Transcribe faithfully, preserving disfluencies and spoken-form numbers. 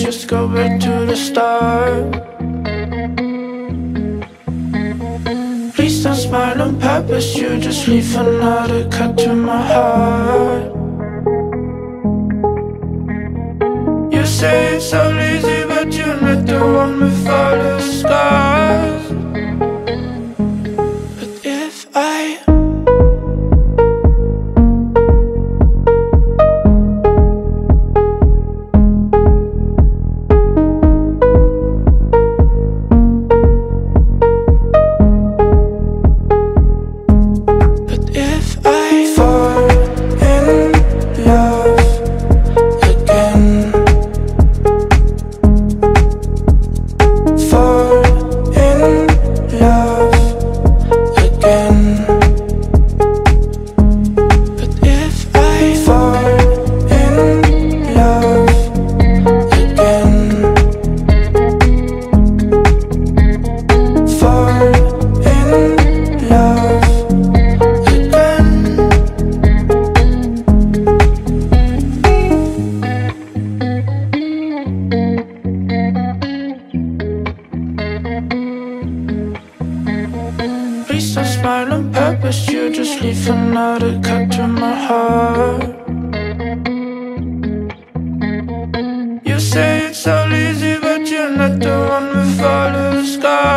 just go back to the start. Please don't smile on purpose, you just leave another cut to my heart. You say it's so easy, but you're not the one with all the scars. But if I Please don't smile on purpose, you just leave another cut to my heart. You say it's so easy, but you're not the one with all the scars.